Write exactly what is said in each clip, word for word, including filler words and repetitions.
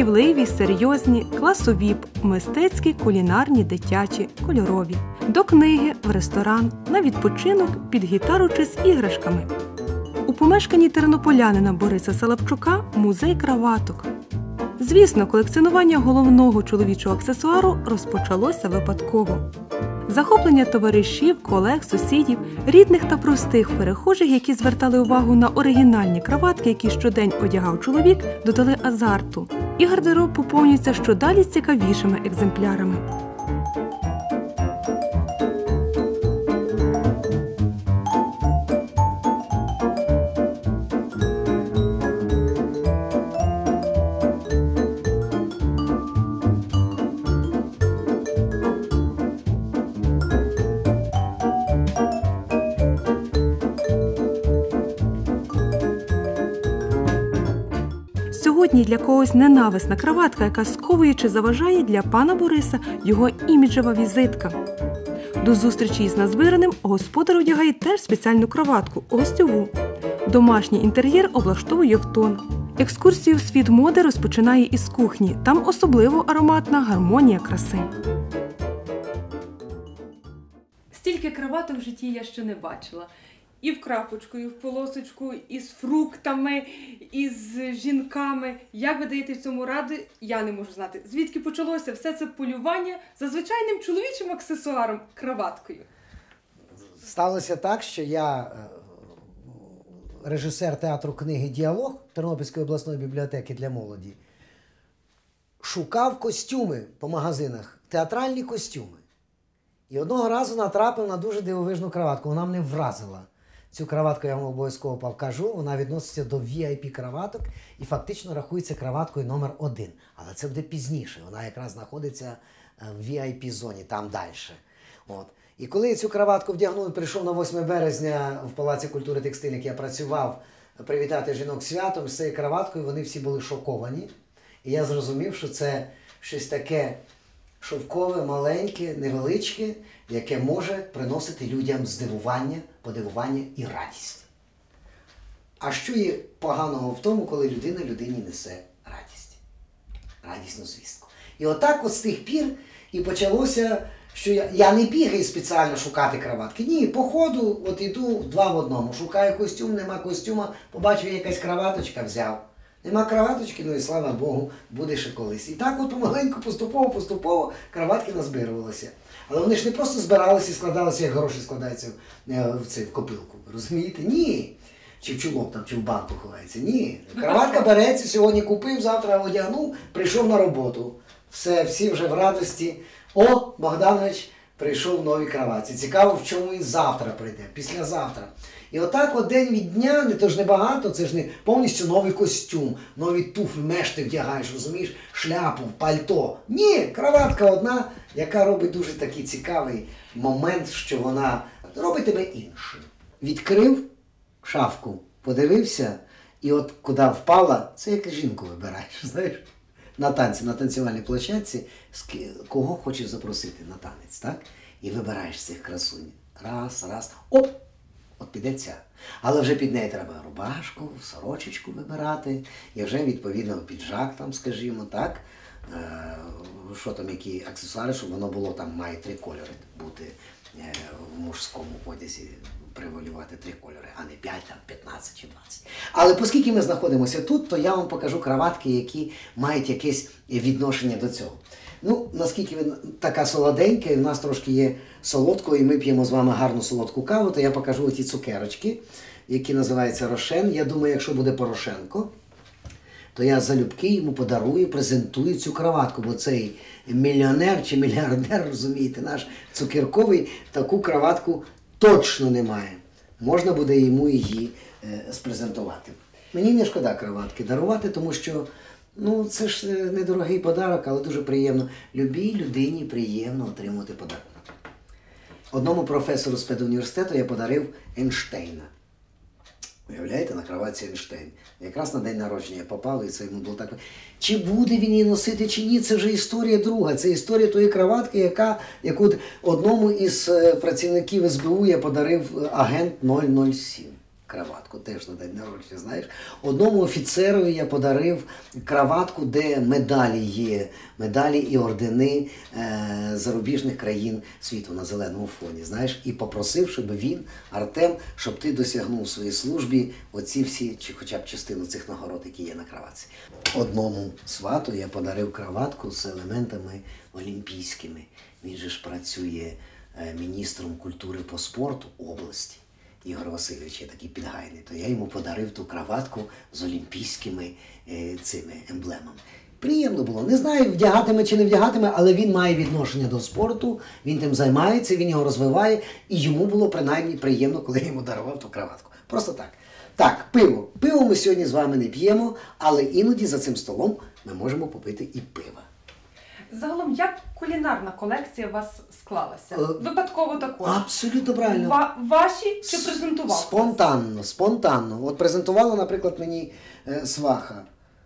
Сміливі, серйозні, класові, мистецькі, кулінарні, дитячі, кольорові. До книги, в ресторан, на відпочинок, під гітару чи з іграшками. У помешканні тернополянина Бориса Салапчука музей краваток. Звісно, колекціонування головного чоловічого аксесуару розпочалося випадково. Захоплення товаришів, колег, сусідів, рідних та простих перехожих, які звертали увагу на оригінальні краватки, які щодень одягав чоловік, додали азарту. І гардероб поповнюється щодалі цікавішими екземплярами. Сьогодні для когось ненависна краватка, яка сковує чи заважає, для пана Бориса його іміджева візитка. До зустрічі із назбираним господар одягає теж спеціальну краватку – гостьову. Домашній інтер'єр облаштовує в тон. Екскурсію в світ моди розпочинає із кухні. Там особливо ароматна гармонія краси. Стільки краваток в житті я ще не бачила. І в крапочку, і в полосочку, і з фруктами, і з жінками. Як ви даєте в цьому ради, я не можу знати. Звідки почалося все це полювання за звичайним чоловічим аксесуаром – краваткою? Сталося так, що я режисер театру книги «Діалог» Тернопільської обласної бібліотеки для молоді. Шукав костюми по магазинах, театральні костюми. І одного разу натрапив на дуже дивовижну краватку. Вона мене вразила. Цю краватку я вам обов'язково покажу. Вона відноситься до ві ай пі краваток і фактично рахується краваткою номер один. Але це буде пізніше. Вона якраз знаходиться в ві ай пі зоні, там далі. От. І коли я цю краватку вдягнув і прийшов на восьме березня в Палаці культури текстиль, як я працював, привітати жінок святом, з цією краваткою вони всі були шоковані. І я зрозумів, що це щось таке шовкове, маленьке, невеличке, яке може приносити людям здивування, подивування і радість. А що є поганого в тому, коли людина людині несе радість? Радісну звістку. І отак от з тих пір і почалося, що я, я не бігаю спеціально шукати краватки. Ні, по ходу от іду два в одному. Шукаю костюм, нема костюма, побачив якась краваточка, взяв. Нема краваточки, ну і слава Богу, буде ще колись. І так от помаленьку, поступово-поступово краватки назбирувалися. Але вони ж не просто збиралися і складалися, як гроші складаються в, в, в копилку. Розумієте? Ні. Чи в чулок там, чи в банку ховається. Ні. Краватка береться, сьогодні купив, завтра одягнув, прийшов на роботу. Все, всі вже в радості. О, Богданович прийшов в новій краватці. Цікаво, в чому він завтра прийде, післязавтра. І отак от день від дня, не то ж небагато, це ж не повністю новий костюм, нові туфлі, меш ти вдягаєш, розумієш, шляпу, пальто. Ні, краватка одна, яка робить дуже такий цікавий момент, що вона робить тебе іншим. Відкрив шафку, подивився, і от куди впала, це як жінку вибираєш, знаєш, на танці, на танцювальній площадці, кого хочеш запросити на танець, так? І вибираєш цих красунь. Раз, раз, оп! От піде ця. Але вже під неї треба рубашку, сорочечку вибирати, і вже, відповідно, піджак там, скажімо, так, е, що там, які аксесуари, щоб воно було, там має три кольори бути е, в мужському одязі, превалювати три кольори, а не п'ять, там, п'ятнадцять чи двадцять. Але оскільки ми знаходимося тут, то я вам покажу краватки, які мають якесь відношення до цього. Ну, наскільки ви така солоденька, і в нас трошки є солодкого, і ми п'ємо з вами гарну солодку каву, то я покажу оті цукерочки, які називаються Рошен. Я думаю, якщо буде Порошенко, то я залюбки йому подарую, презентую цю краватку, бо цей мільйонер чи мільярдер, розумієте, наш цукерковий, таку краватку точно не має. Можна буде йому її е, спрезентувати. Мені не шкода краватки дарувати, тому що ну, це ж недорогий подарок, але дуже приємно. Любій людині приємно отримувати подарунок. Одному професору з педуніверситету я подарив Ейнштейна. Уявляєте, на кроватці Ейнштейн. Якраз на день народження я попав, і це йому було так. Чи буде він її носити, чи ні, це вже історія друга. Це історія тої краватки, яка, яку одному із працівників ес бе у я подарив агент нуль нуль сім. краватку, теж на день народження, знаєш. Одному офіцеру я подарив краватку, де медалі є, медалі і ордени е, зарубіжних країн світу на зеленому фоні, знаєш. І попросив, щоб він, Артем, щоб ти досягнув в своїй службі оці всі, чи хоча б частину цих нагород, які є на краватці. Одному свату я подарив краватку з елементами олімпійськими. Він же ж працює е, міністром культури по спорту області. Ігор Васильович є такий підгайний, то я йому подарив ту краватку з олімпійськими е, цими емблемами. Приємно було. Не знаю, вдягатиме чи не вдягатиме, але він має відношення до спорту, він тим займається, він його розвиває, і йому було принаймні приємно, коли я йому дарував ту краватку. Просто так. Так, пиво. Пиво ми сьогодні з вами не п'ємо, але іноді за цим столом ми можемо попити і пива. Загалом, як кулінарна колекція у вас склалася? Е, Випадково також. Абсолютно правильно. Ва- ваші чи презентував? Спонтанно, спонтанно. От презентувала, наприклад, мені е, сваха.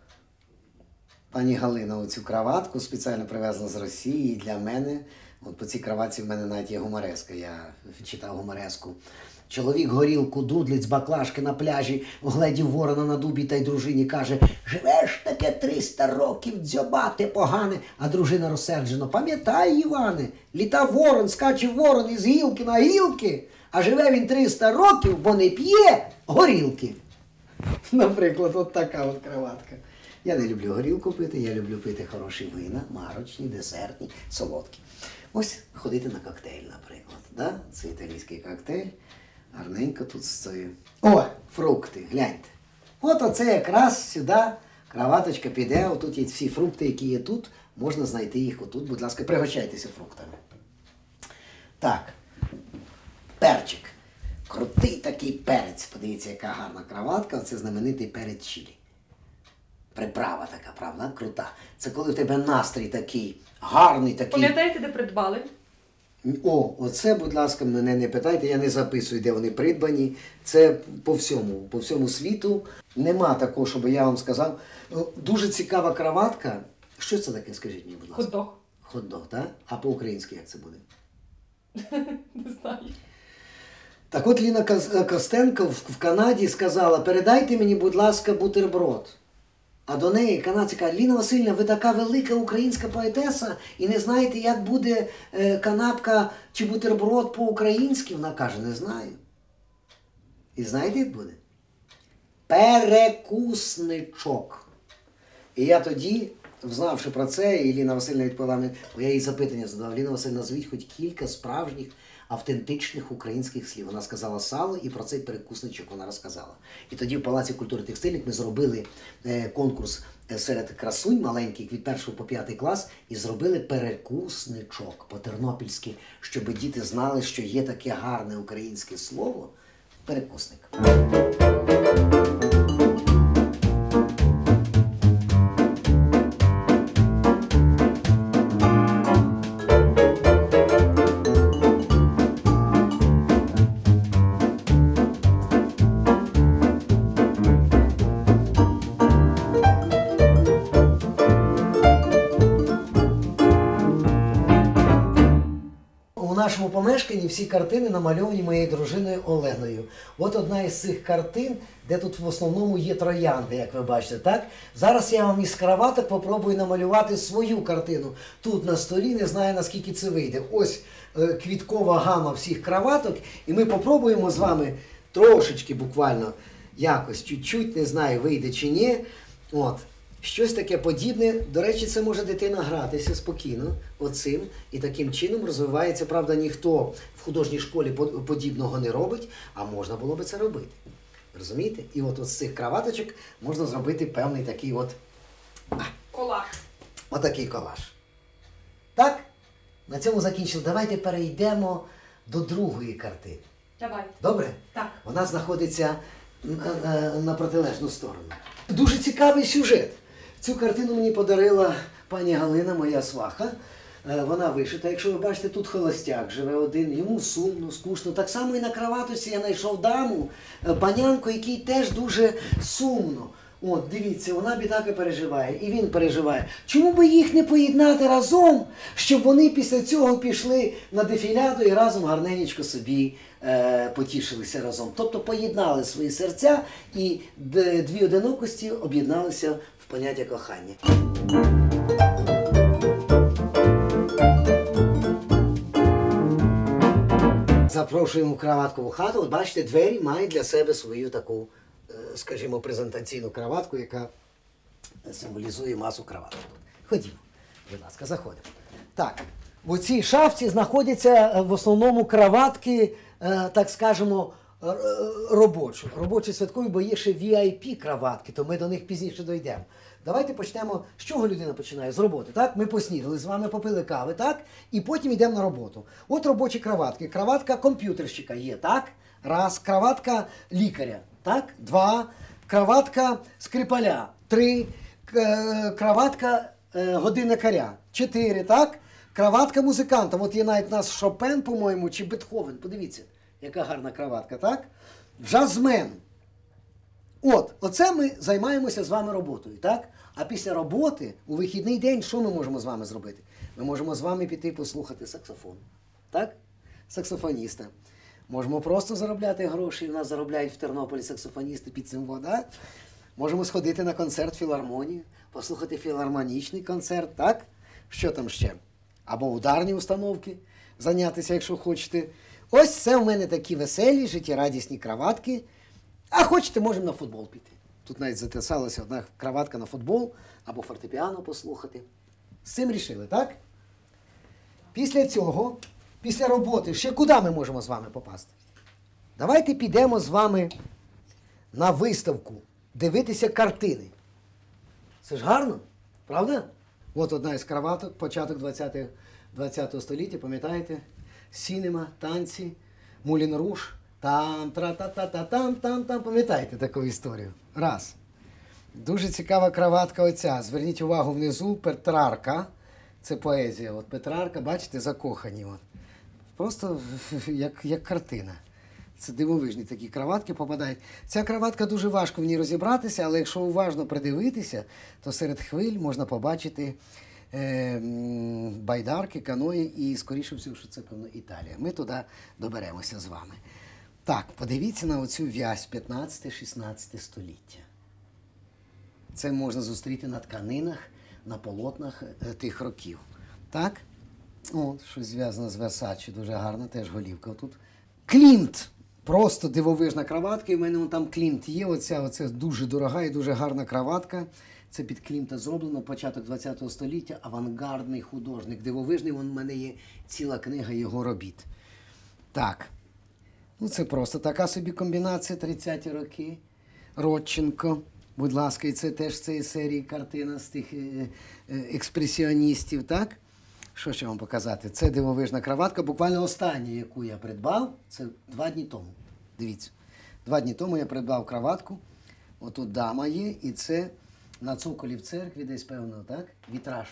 Пані Галина оцю краватку спеціально привезла з Росії для мене. От по цій краватці в мене навіть є гумореска. Я читав гумореску. Чоловік горілку дудлить з баклажки на пляжі, вгледів ворона на дубі та й дружині каже: «Живеш таке триста років, дзьобате погане». А дружина розсерджено: «Пам'ятай, Іване, літа ворон, скаче ворон із гілки на гілки, а живе він триста років, бо не п'є горілки». Наприклад, от така от краватка. Я не люблю горілку пити, я люблю пити хороші вина, марочні, десертні, солодкі. Ось ходити на коктейль, наприклад. Да? Це італійський коктейль. Гарненько тут стоїть. О, фрукти, гляньте. От оце якраз сюди краваточка піде. Отут є всі фрукти, які є тут. Можна знайти їх отут. Будь ласка, пригощайтеся фруктами. Так, перчик. Крутий такий перець. Подивіться, яка гарна краватка. Оце знаменитий перець чилі. Приправа така, правда? Крута. Це коли в тебе настрій такий, гарний такий. Пам'ятаєте, де придбали? О, оце, будь ласка, мене не питайте, я не записую, де вони придбані. Це по всьому, по всьому світу. Нема такого, щоб я вам сказав. Дуже цікава краватка. Що це таке, скажіть мені, будь ласка? Хот-дог. Хот-дог, так? А по-українськи як це буде? Не знаю. Так от Ліна Костенко в Канаді сказала: «Передайте мені, будь ласка, бутерброд». А до неї канадці каже: «Ліна Васильівна, ви така велика українська поетеса і не знаєте, як буде е, канапка чи бутерброд по-українськи?» Вона каже: «Не знаю». І знаєте, як буде? Перекусничок. І я тоді, знавши про це, і Ліна Васильівна відповіла мені, бо я їй запитання задав: «Ліна Васильівна, назвіть хоч кілька справжніх, автентичних українських слів». Вона сказала сало, і про цей перекусничок вона розказала. І тоді в Палаці культури текстильних ми зробили е, конкурс серед красунь маленьких від першого по п'ятий клас і зробили перекусничок по-тернопільськи, щоб діти знали, що є таке гарне українське слово – перекусник. У нашому помешканні всі картини намальовані моєю дружиною Оленою. От одна із цих картин, де тут в основному є троянди, як ви бачите, так? Зараз я вам із краваток попробую намалювати свою картину. Тут на столі, не знаю, наскільки це вийде. Ось е, квіткова гама всіх краваток, і ми попробуємо з вами трошечки буквально, якось, чуть-чуть, не знаю, вийде чи ні. От. Щось таке подібне. До речі, це може дитина гратися спокійно оцим. І таким чином розвивається. Правда, ніхто в художній школі подібного не робить, а можна було би це робити. Розумієте? І от, от з цих краваточок можна зробити певний такий от... Колаж. Отакий колаж. Так? На цьому закінчили. Давайте перейдемо до другої картини. Давайте. Добре? Так. Вона знаходиться на, на, на протилежну сторону. Дуже цікавий сюжет. Цю картину мені подарила пані Галина, моя сваха. Вона вишита. Якщо ви бачите, тут холостяк живе один, йому сумно, скучно. Так само і на краваточці я знайшов даму, панянку, якій теж дуже сумно. От, дивіться, вона бідака переживає, і він переживає. Чому би їх не поєднати разом, щоб вони після цього пішли на дефіляду і разом гарненечко собі е, потішилися разом. Тобто поєднали свої серця і дві одинокості об'єдналися в поняття кохання. Запрошуємо в краваткову хату. От бачите, двері мають для себе свою таку, скажімо, презентаційну краватку, яка символізує масу краваток. Ходімо, будь ласка, заходимо. Так, в цій шафці знаходяться в основному краватки, так скажемо, робочі. Робочі святкові, бо є ще ві ай пі краватки, то ми до них пізніше дійдемо. Давайте почнемо, з чого людина починає? З роботи, так? Ми поснідали з вами, попили кави, так? І потім йдемо на роботу. От робочі краватки. Краватка комп'ютерщика є, так? Раз. Краватка лікаря, так? Два. Краватка скрипаля. Три. Краватка е, годинникаря. Чотири, так? Краватка музиканта. От є навіть у нас Шопен, по-моєму, чи Бетховен. Подивіться, яка гарна краватка, так? Джазмен. От, оце ми займаємося з вами роботою, так? А після роботи, у вихідний день, що ми можемо з вами зробити? Ми можемо з вами піти послухати саксофон, так? Саксофоніста. Можемо просто заробляти гроші, у нас заробляють в Тернополі саксофоністи під цим вода. Можемо сходити на концерт філармонії, послухати філармонічний концерт, так? Що там ще? Або ударні установки, зайнятися, якщо хочете. Ось це в мене такі веселі, життєрадісні краватки. А хочете, можемо на футбол піти. Тут навіть затисалася одна краватка на футбол, або фортепіано послухати. З цим рішили, так? Після цього, після роботи, ще куди ми можемо з вами попасти? Давайте підемо з вами на виставку, дивитися картини. Це ж гарно, правда? От одна із краваток, початок двадцятого століття, пам'ятаєте? Сінема, танці, Мулін Руж. Там, тра-та-та-та-там, там, там, пам'ятаєте таку історію? Раз. Дуже цікава краватка оця. Зверніть увагу внизу, Петрарка. Це поезія. От Петрарка, бачите, закохані. От. Просто як, як картина. Це дивовижні такі краватки попадають. Ця краватка дуже важко в ній розібратися, але якщо уважно придивитися, то серед хвиль можна побачити е, байдарки, каної і, скоріше всього, що це, певно, Італія. Ми туди доберемося з вами. Так, подивіться на оцю в'язь п'ятнадцяте-шістнадцяте століття. Це можна зустріти на тканинах, на полотнах тих років. Так? О, щось зв'язане з Версачі, дуже гарно, теж голівка тут. Клімт! Просто дивовижна краватка, і в мене вон там Клімт є. Оця, оця дуже дорога і дуже гарна краватка. Це під Клімта зроблено, початок двадцятого століття, авангардний художник, дивовижний, вон в мене є ціла книга його робіт. Так. Ну, це просто така собі комбінація, тридцяті роки. Родченко, будь ласка, і це теж з цієї серії картина з тих е, е, експресіоністів, так? Що ще вам показати? Це дивовижна краватка, буквально остання, яку я придбав, це два дні тому. Дивіться, два дні тому я придбав краватку, отут дама є, і це на цоколі в церкві десь, певно, так? Вітраж.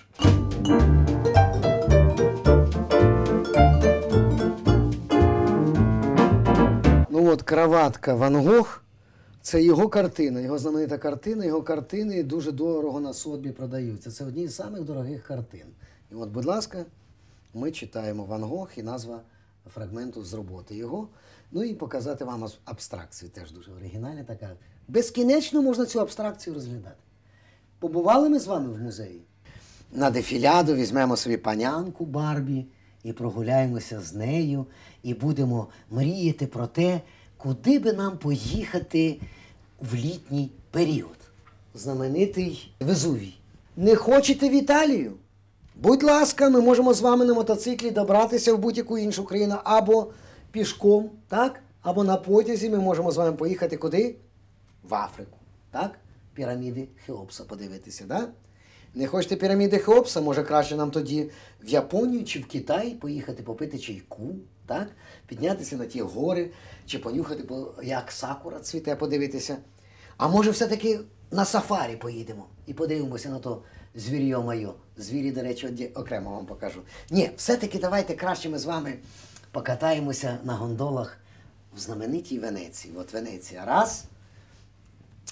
Ну от краватка Ван Гог, це його картина, його знаменита картина, його картини дуже дорого на Сотбі продаються. Це одні з самих дорогих картин. І от, будь ласка, ми читаємо Ван Гог і назва фрагменту з роботи його. Ну і показати вам абстракцію, теж дуже оригінальна така. Безкінечно можна цю абстракцію розглядати. Побували ми з вами в музеї? На дефіляду візьмемо собі панянку Барбі і прогуляємося з нею, і будемо мріяти про те, куди би нам поїхати в літній період. Знаменитий Везувій. Не хочете в Італію? Будь ласка, ми можемо з вами на мотоциклі добратися в будь-яку іншу країну, або пішком, так? Або на потязі ми можемо з вами поїхати куди? В Африку, так? Піраміди Хеопса подивитися, так? Не хочете піраміди Хеопса, може краще нам тоді в Японію чи в Китай поїхати попити чайку, так? Піднятися на ті гори, чи понюхати, як сакура цвіте, подивитися. А може все-таки на сафарі поїдемо і подивимося на то звір'йо моє. Звірі, до речі, окремо вам покажу. Ні, все-таки давайте краще ми з вами покатаємося на гондолах в знаменитій Венеції. От Венеція. Раз.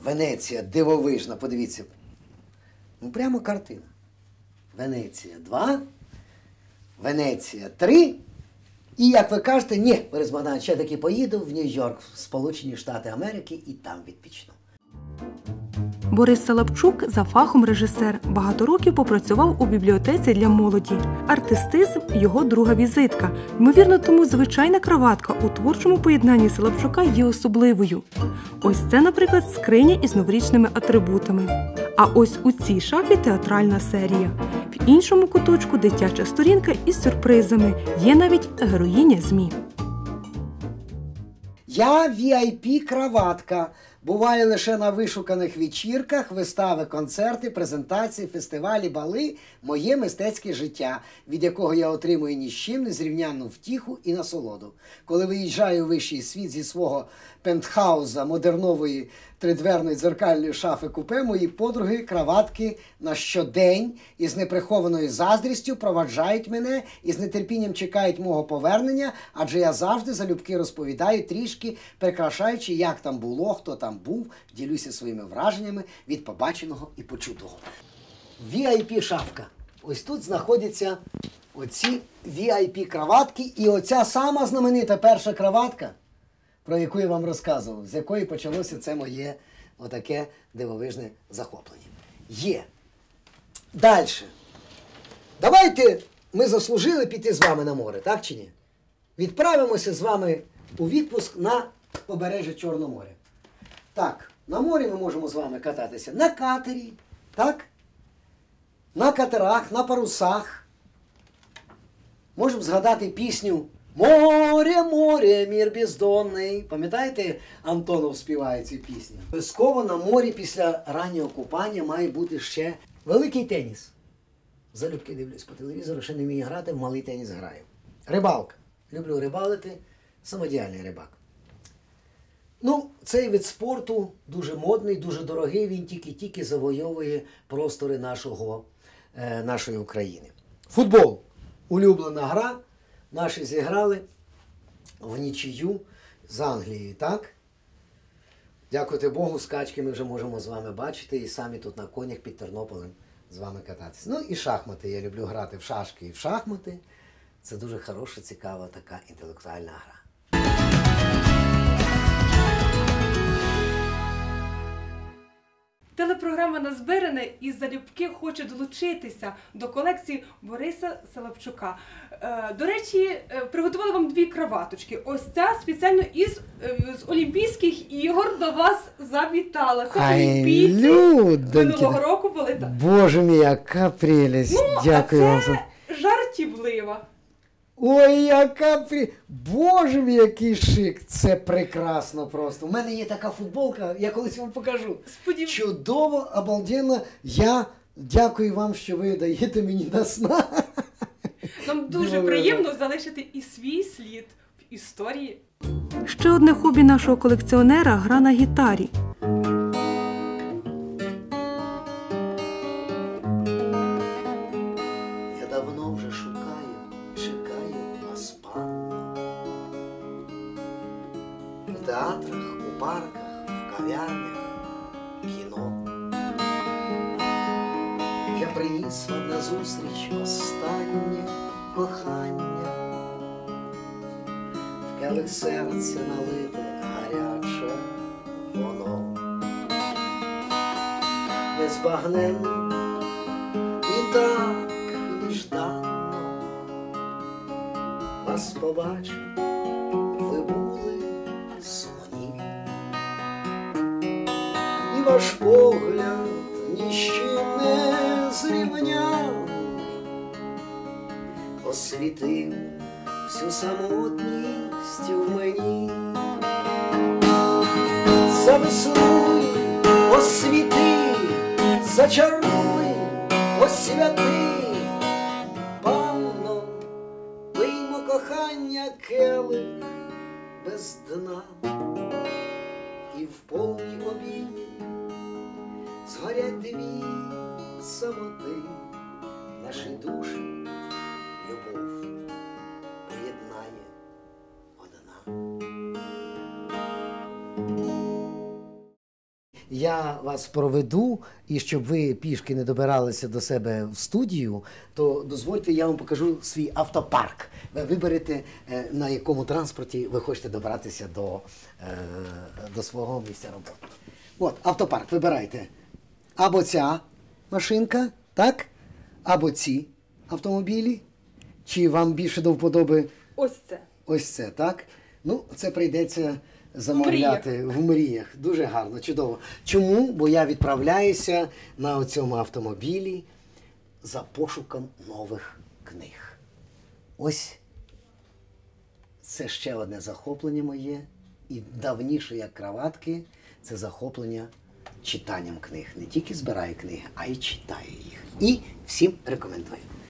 Венеція дивовижна, подивіться. Ну, прямо картина. Венеція два, Венеція три. І, як ви кажете, ні, Борис Богданович, я таки поїду в Нью-Йорк, в Сполучені Штати Америки, і там відпічну. Борис Салапчук за фахом режисер. Багато років попрацював у бібліотеці для молоді. Артистизм – його друга візитка. Ймовірно, тому звичайна краватка у творчому поєднанні Салапчука є особливою. Ось це, наприклад, скриня із новорічними атрибутами. А ось у цій шафі театральна серія. В іншому куточку дитяча сторінка із сюрпризами. Є навіть героїня ЗМІ. Я ві ай пі-краватка. Буває лише на вишуканих вечірках, вистави, концерти, презентації, фестивалі, бали – моє мистецьке життя, від якого я отримую ні з чим незрівнянну втіху і насолоду. Коли виїжджаю у вищий світ зі свого пентхауза, модернової тридверної дзеркальної шафи купе, мої подруги, краватки на щодень із неприхованою заздрістю проваджають мене і з нетерпінням чекають мого повернення, адже я завжди залюбки розповідаю трішки, прикрашаючи, як там було, хто там був, ділюся своїми враженнями від побаченого і почутого. ві ай пі-шафка. Ось тут знаходяться оці ві ай пі-краватки і оця сама знаменита перша краватка, про яку я вам розказував, з якої почалося це моє отаке дивовижне захоплення. Є. Далі. Давайте ми заслужили піти з вами на море, так чи ні? Відправимося з вами у відпуск на побережжя Чорного моря. Так, на морі ми можемо з вами кататися на катері, так? На катерах, на парусах. Можемо згадати пісню «Море, море, мір бездонний». Пам'ятаєте, Антонов співає цю пісню? Обов'язково на морі після раннього купання має бути ще великий теніс. Залюбки дивлюсь по телевізору, ще не вмію грати, в малий теніс граю. Рибалка. Люблю рибалити, самодіяльний рибак. Ну, цей вид спорту дуже модний, дуже дорогий, він тільки-тільки завойовує простори нашого, е, нашої України. Футбол. Улюблена гра. Наші зіграли в нічию з Англією, так? Дякувати Богу, скачки ми вже можемо з вами бачити і самі тут на конях під Тернополем з вами кататися. Ну і шахмати. Я люблю грати в шашки і в шахмати. Це дуже хороша, цікава така інтелектуальна гра. Телепрограма «Назбиране» і залюбки хоче долучитися до колекції Бориса Салапчука. Е, до речі, е, приготували вам дві краваточки. Ось ця спеціально із е, з Олімпійських ігор до вас завітала. Це олімпійці минулого року були. Боже мій, яка прелість. Ну, дякую а вам. це жартівлива. Ой, яка при... Боже мій, який шик. Це прекрасно просто. У мене є така футболка, я колись вам покажу. Сподів... Чудово, обалденно. Я дякую вам, що ви даєте мені на сна. Нам дуже Дякую. приємно залишити і свій слід в історії. Ще одне хобі нашого колекціонера – гра на гітарі. Я давно вже шукаю, чекаю вас, панно. В театрах, у парках, в кав'ярнях, кіно. Я приніс вам назустріч останнє кохання. В келих серця налите гаряче воно. Незбагненно і так нежданно вас побачив, ви були сумні. І ваш погляд ні з чим не зрівняний, освітив всю самотність в мені. Завеснуй, освіти, зачаруй, освяти, панно, виймо кохання келих без дна, і в повній обіймі згорять дві самоти, наші душі любов поєднає одна. я вас проведу, і щоб ви пішки не добиралися до себе в студію, то дозвольте, я вам покажу свій автопарк. Ви виберете, е, на якому транспорті ви хочете добратися до, е, до свого місця роботи. От, автопарк, вибирайте. Або ця машинка, так? Або ці автомобілі. Чи вам більше до вподоби Ось це. ось це, так? Ну, це прийдеться замовляти в мріях. Дуже гарно, чудово. Чому? Бо я відправляюся на цьому автомобілі за пошуком нових книг. Ось це ще одне захоплення моє. І давніше, як краватки, це захоплення читанням книг. Не тільки збираю книги, а й читаю їх. І всім рекомендую.